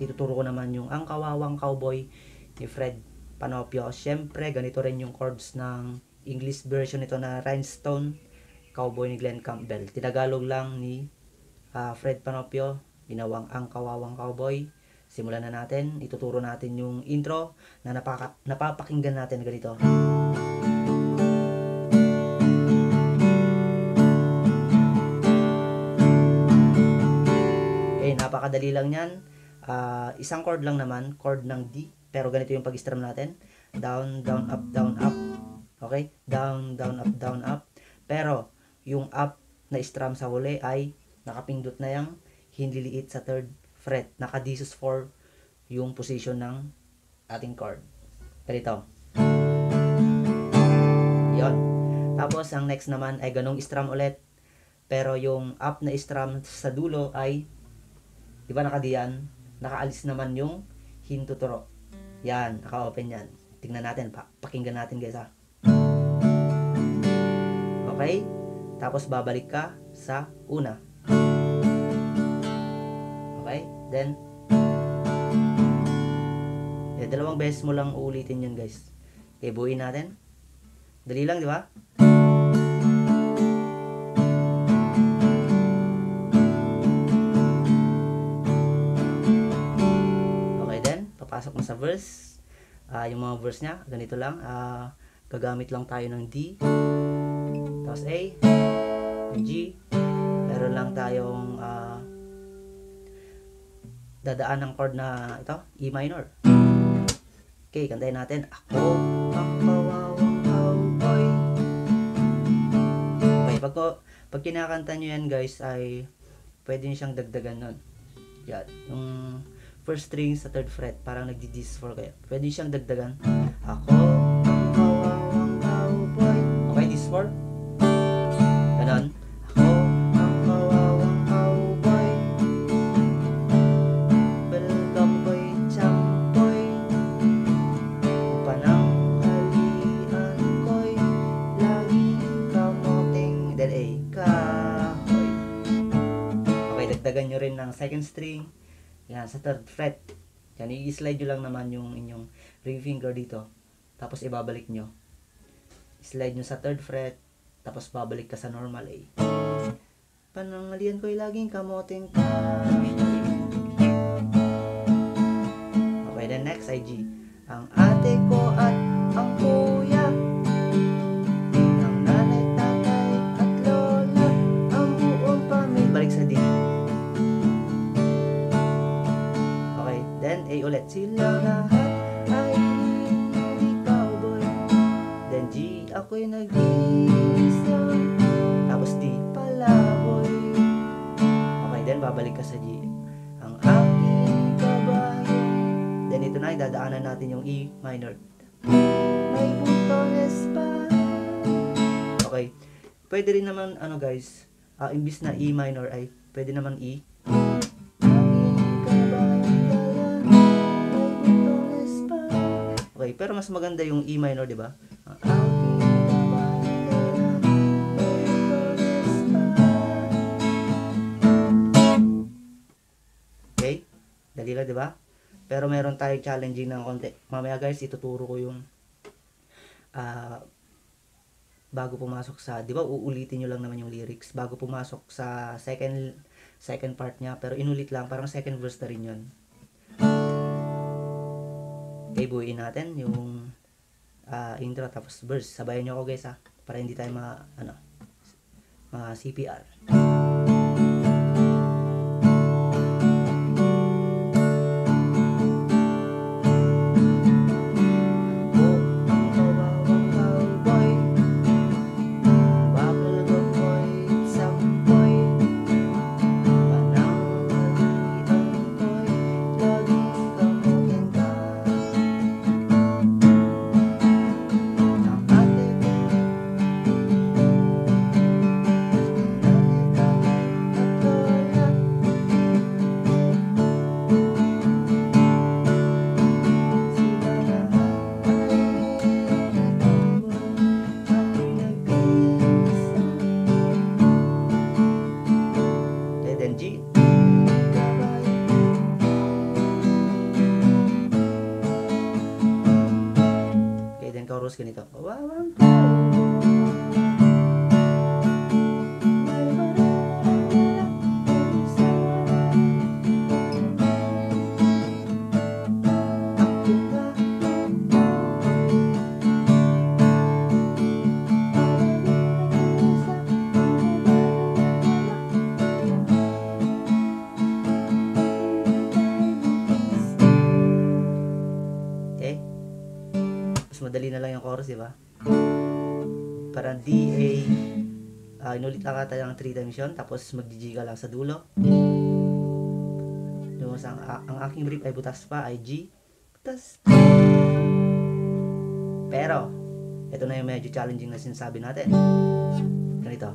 ituturo ko naman yung Ang Kawawang Cowboy ni Fred Panopio. Syempre, ganito rin yung chords ng English version nito na Rhinestone Cowboy ni Glenn Campbell. Tinagalog lang ni Fred Panopio, ginawang Ang Kawawang Cowboy. Simulan na natin. Ituturo natin yung intro na napapakinggan natin ganito. Okay, napakadali lang yan. Isang chord lang naman, chord ng D. Pero ganito yung pag-strum natin. Down, down, up, down, up. Okay? Down, down, up, down, up. Pero, yung up na strum sa huli ay nakapindot na yung hinliliit sa 3rd fret. Naka-D sus4 yung position ng ating chord. Ganito. Yon. Tapos, ang next naman ay ganong strum ulit. Pero yung up na strum sa dulo ay, di ba naka-D yan? Nakaalis naman yung hintuturo. Yan, naka-open yan. Tingnan natin, pakinggan natin guys ha. Okay? Tapos babalik ka sa una. Okay? Then, dalawang beses mo lang uulitin yun guys. Okay, buuin natin. Dali lang, di ba? Okay then, papasok na sa verse. Yung mga verse niya, ganito lang. Gagamit lang tayo ng D. Tapos A. G. Meron lang tayong dadaan ng chord na ito, E minor. Okay, kantahin natin. Ako ang kawawang cowboy. Okay, pag kinakanta nyo yan guys ay pwede nyo siyang dagdagan nun. Yan, yung first string sa 3rd fret, parang nagdi-dis4 kayo. Pwede nyo siyang dagdagan. Ako ang kawawang cowboy. Okay, dis4. Ganon. Ako ang kawawang cowboy. Welcome boy, champoy. Pananghalian ko'y lagi kamoting del kahoy. Okay, dagdagan nyo rin ng 2nd string. Yan, sa 3rd fret. Yan, i-slide nyo lang naman yung inyong ring finger dito. Tapos ibabalik nyo. Slide nyo sa 3rd fret. Tapos babalik ka sa normal A. Pananghalian ko'y laging kamoting kahoy. Okay, then next ay G. Ang ate ko at ang kuya, ang nanay, tatay at lola, ang buong pamilya. Balik sa D. Okay, then A ulit. Silang lahat ay hindi cowboy. Then G, ako'y nag-iisa. Tapos D, palaboy. Okay, then babalik ka sa G. Ang aking kabayo. Then ito na, idadaanan natin yung E minor. May butones pa. Okay, pwede rin naman, ano guys, imbis na E minor ay pwede naman E. Okay, pero mas maganda yung E minor, di ba? Okay, dali lang, di ba? Pero meron tayong challenging ng konti. Mamaya guys, ituturo ko yung bago pumasok sa, di ba, uulitin nyo lang naman yung lyrics bago pumasok sa second part niya, pero inulit lang, parang second verse na rin yun. Okay, buuin natin yung intro tapos verse. Sabayan nyo ako guys ha, para hindi tayo CPR. ganito. Kawawang cowboy. Okay? Mas madali na lang yung chorus, di ba? Parang D, A, inulit lang ata yung 3 times yun, tapos mag-G ka lang sa dulo. Tapos ang aking brief ay butas pa, ay G, butas. Pero, ito na yung medyo challenging na sinasabi natin. Ganito.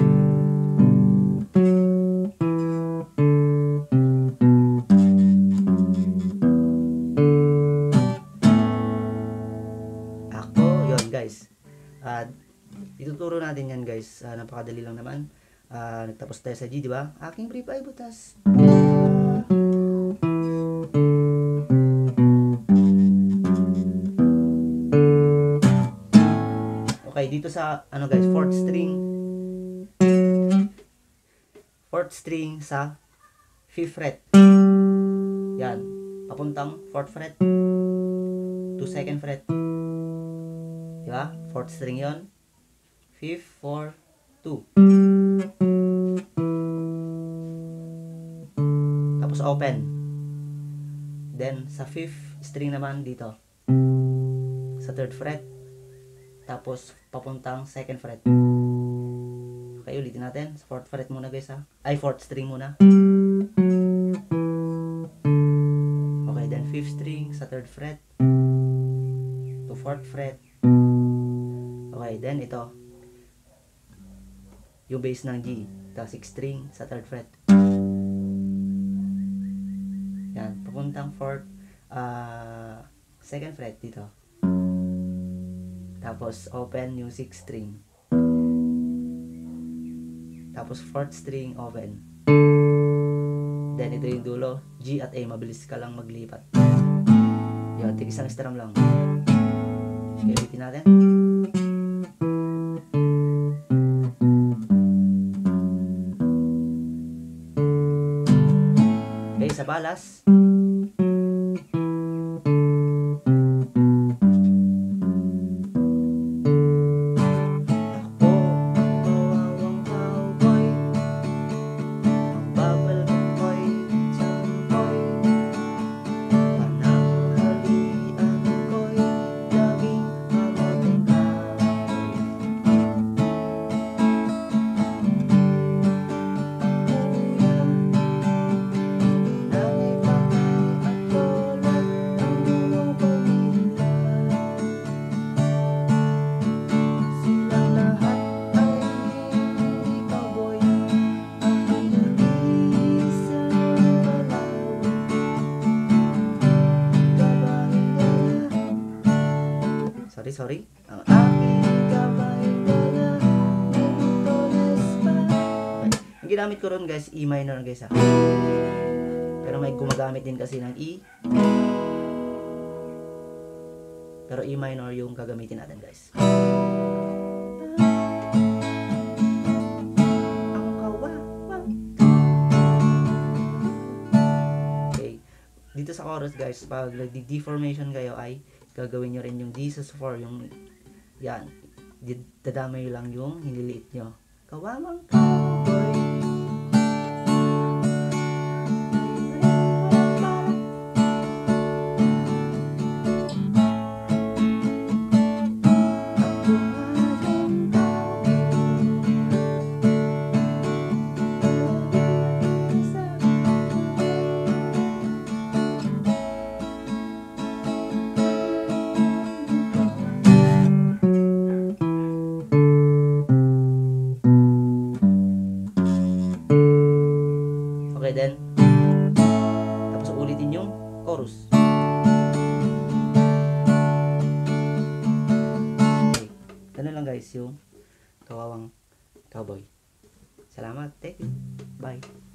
Ako, yun guys. Ituturo natin yan guys. Napakadali lang naman. Nagtapos tayo sa G, di ba? Aking brief ay butas. Okay, dito sa ano guys, fourth string sa 5th fret. Yan, papuntang 4th fret to 2nd fret. Di ba? 4th string 'yon. 5th, 4, 2. Tapos open. Then sa 5th string naman dito. Sa 3rd fret. Tapos papuntang 2nd fret. Okay, ulitin natin. Sa 4th fret muna guys ha. Ay, 4th string muna. Okay, then 5th string sa 3rd fret to 4th fret. Okay, then ito. Yung bass ng G. Ito, 6th string sa 3rd fret. Yan, papuntang 4th 2nd fret dito. Tapos open yung 6th string. Tapos 4th string open. Then ito yung dulo, G at A, mabilis ka lang maglipat. Yun, tig isang strum lang. Okay, ulitin natin. Okay, sa balas. Sorry. Ang aking kamay wala nagtutulis pa. Ang ginamit ko ron guys, E minor guys ha. Pero may gumagamit din kasi ng E. Pero E minor yung gagamitin natin guys. Okay. Dito sa chorus guys, pag nagdi-deformation kayo ay gagawin nyo rin yung D sus 4, yung yan, dadamay lang yung hiniliit nyo. Kawawang cowboy. Okay, then tapos ulitin yung chorus. Okay, ganun lang guys yung Kawawang Cowboy. Salamat, thank you, bye.